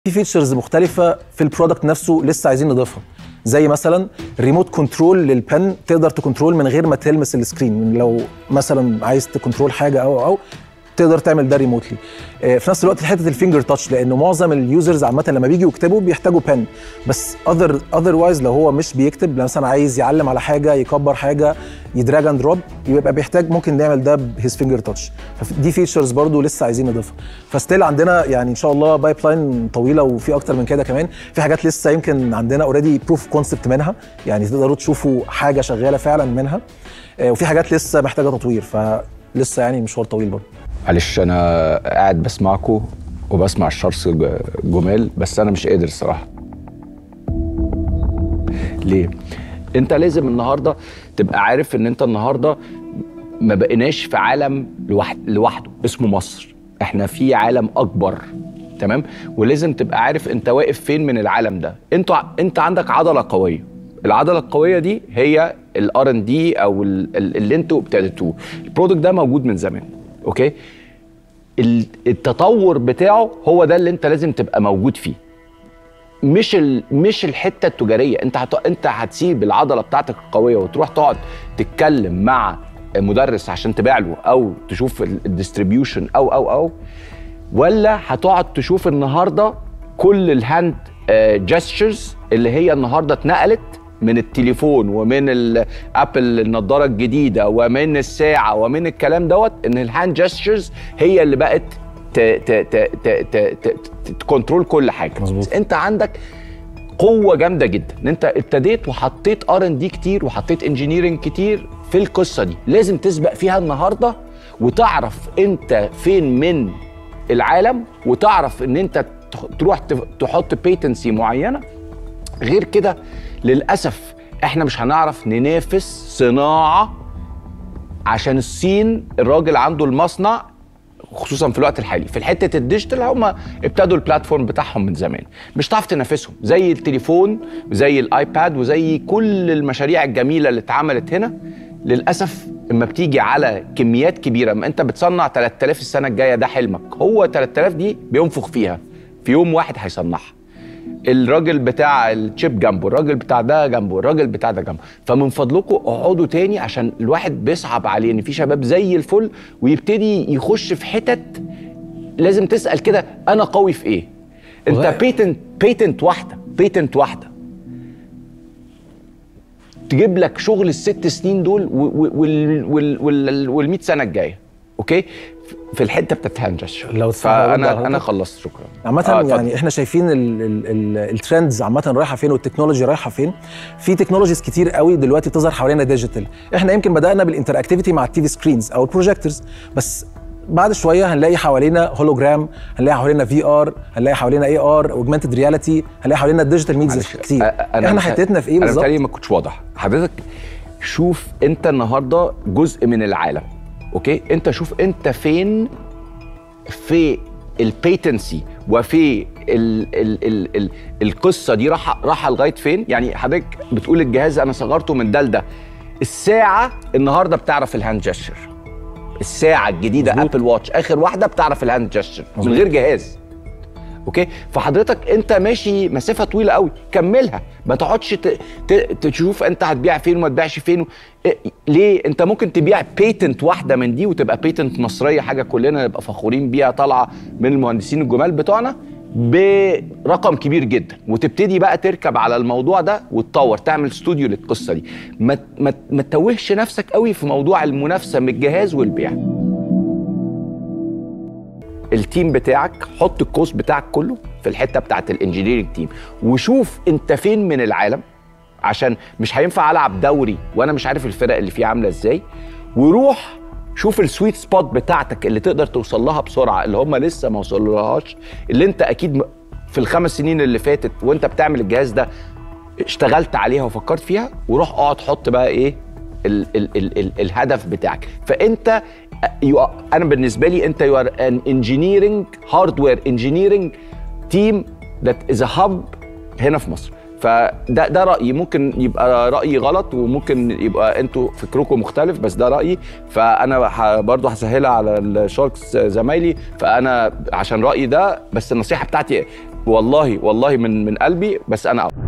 في فيتشرز مختلفة في البرودكت نفسه لسه عايزين نضيفها، زي مثلا ريموت كنترول للبن، تقدر تكنترول من غير ما تلمس السكرين. لو مثلا عايز تكنترول حاجة أو تقدر تعمل ده ريموتلي. في نفس الوقت حته الفينجر تاتش، لانه معظم اليوزرز عامه لما بيجوا يكتبوا بيحتاجوا بن، بس اذروايز لو هو مش بيكتب، مثلا عايز يعلم على حاجه، يكبر حاجه، يدراج اند دروب، يبقى بيحتاج ممكن نعمل ده بهيز فينجر تاتش. فدي فيتشرز برضو لسه عايزين نضيفها. فستيل عندنا يعني ان شاء الله بايب لاين طويله، وفي اكتر من كده كمان. في حاجات لسه يمكن عندنا اوريدي بروف كونسبت منها، يعني تقدروا تشوفوا حاجه شغاله فعلا منها، وفي حاجات لسه محتاجه تطوير، فلسه يعني مشوار طويل برضو. معلش انا قاعد بسمعكم وبسمع الشرس جمال، بس انا مش قادر الصراحه. ليه؟ انت لازم النهارده تبقى عارف ان انت النهارده ما بقيناش في عالم لوحده اسمه مصر، احنا في عالم اكبر، تمام؟ ولازم تبقى عارف انت واقف فين من العالم ده. انت عندك عضله قويه، العضله القويه دي هي الR&D او اللي انتوا ابتديتوه. البرودكت ده موجود من زمان، اوكي؟ التطور بتاعه هو ده اللي انت لازم تبقى موجود فيه، مش الحته التجاريه. انت هتسيب العضله بتاعتك القويه وتروح تقعد تتكلم مع مدرس عشان تبيع له او تشوف الديستريبيوشن او ولا هتقعد تشوف النهارده كل الهاند جيستشرز اللي هي النهارده اتنقلت من التليفون ومن الابل النضاره الجديده ومن الساعه ومن الكلام دوت، ان الهاند جيستشرز هي اللي بقت تكنترول كل حاجه. مظبوط. انت عندك قوه جامده جدا ان انت ابتديت وحطيت R&D كتير وحطيت انجينيرنج كتير في القصه دي، لازم تسبق فيها النهارده وتعرف انت فين من العالم، وتعرف ان انت تروح تحط بيتنسي معينه. غير كده للأسف احنا مش هنعرف ننافس صناعة، عشان الصين الراجل عنده المصنع، خصوصا في الوقت الحالي في حتة الديجيتال، هم ابتدوا البلاتفورم بتاعهم من زمان، مش هتعرف تنافسهم زي التليفون زي الايباد وزي كل المشاريع الجميلة اللي اتعملت هنا. للأسف اما بتيجي على كميات كبيرة، ما انت بتصنع 3000 السنة الجاية، ده حلمك، هو 3000 دي بينفخ فيها في يوم واحد هيصنعها. الراجل بتاع الشيب جنبه، الراجل بتاع ده جنبه، الراجل بتاع ده جنبه. فمن فضلكم اقعدوا تاني، عشان الواحد بيصعب عليه ان في شباب زي الفل ويبتدي يخش في حتت لازم تسأل كده انا قوي في ايه؟ انت بيتنت واحده تجيب لك شغل ال6 سنين دول وال100 سنه الجايه، اوكي؟ في الحته بتاعت هاندجستشر. فانا خلصت، شكرا. عامة يعني احنا شايفين الترندز عامة رايحة فين والتكنولوجي رايحة فين. في تكنولوجيز كتير قوي دلوقتي بتظهر حوالينا ديجيتال. احنا يمكن بدأنا بالانتراكتيفيتي مع التي في سكرينز او البروجيكتورز، بس بعد شوية هنلاقي حوالينا هولوجرام، هنلاقي حوالينا VR، هنلاقي حوالينا AR اوجمانتد رياليتي، هنلاقي حوالينا الديجيتال ميديا كتير. احنا حتتنا في ايه بالظبط؟ انا ما كنتش واضح. حضرتك شوف انت النهارده جزء من العالم، اوكي؟ انت شوف انت فين في البيتنسي وفي القصه دي راحه لغايه فين. يعني حضرتك بتقول الجهاز انا صغرته من ده لده، الساعه النهارده بتعرف الهاند جيستشر، الساعه الجديده مزبوط. ابل واتش اخر واحده بتعرف الهاند جيستشر من غير جهاز، اوكي؟ فحضرتك انت ماشي مسافه طويله قوي، كملها، ما تقعدش تشوف انت هتبيع فين وما تبيعش فين. ليه؟ انت ممكن تبيع بيتنت واحده من دي وتبقى بيتنت مصريه، حاجه كلنا نبقى فخورين بيها، طالعه من المهندسين الجمال بتوعنا برقم كبير جدا، وتبتدي بقى تركب على الموضوع ده وتطور، تعمل استوديو للقصه دي. ما تتوهش نفسك قوي في موضوع المنافسه من الجهاز والبيع. التيم بتاعك حط الكوست بتاعك كله في الحته بتاعت الانجينيرنج تيم، وشوف انت فين من العالم، عشان مش هينفع العب دوري وانا مش عارف الفرق اللي فيه عامله ازاي. وروح شوف السويت سبوت بتاعتك اللي تقدر توصل لها بسرعه، اللي هم لسه ما وصلولهاش، اللي انت اكيد في ال5 سنين اللي فاتت وانت بتعمل الجهاز ده اشتغلت عليها وفكرت فيها، وروح اقعد حط بقى ايه الهدف بتاعك. فانت انا بالنسبه لي انت يو ار ان انجينيرنج هاردوير انجينيرنج تيم ذات از ا هاب هنا في مصر. فده رايي، ممكن يبقى رايي غلط وممكن يبقى انتوا فكركم مختلف، بس ده رايي. فانا برضو هسهلها على الشاركس زمايلي، فانا عشان رايي ده، بس النصيحه بتاعتي والله من قلبي، بس انا